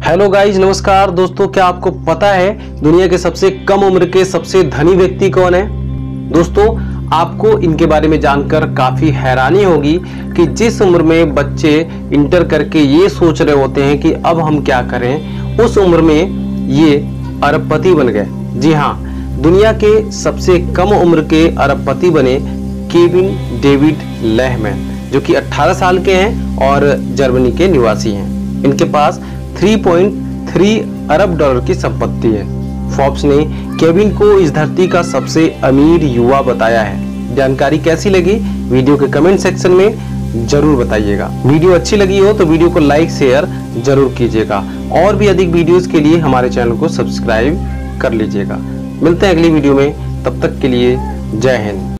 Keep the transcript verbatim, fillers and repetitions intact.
Hello guys, नमस्कार दोस्तों। क्या आपको पता है दुनिया के सबसे कम उम्र के सबसे धनी व्यक्ति कौन है? दोस्तों, आपको इनके बारे में जानकर काफी हैरानी होगी कि जिस उम्र में बच्चे इंटर करके ये सोच रहे होते हैं कि अब हम क्या करें, उस उम्र में ये अरबपति बन गए। जी हाँ, दुनिया के सबसे कम उम्र के अरबपति बने केविन डेविड लहमैन, जो कि अठारह साल के हैं और जर्मनी के निवासी हैं। इनके पास तीन पॉइंट तीन अरब डॉलर की संपत्ति है। फोर्ब्स ने केविन को इस धरती का सबसे अमीर युवा बताया है। जानकारी कैसी लगी वीडियो के कमेंट सेक्शन में जरूर बताइएगा। वीडियो अच्छी लगी हो तो वीडियो को लाइक शेयर जरूर कीजिएगा और भी अधिक वीडियोस के लिए हमारे चैनल को सब्सक्राइब कर लीजिएगा। मिलते हैं अगली वीडियो में, तब तक के लिए जय हिंद।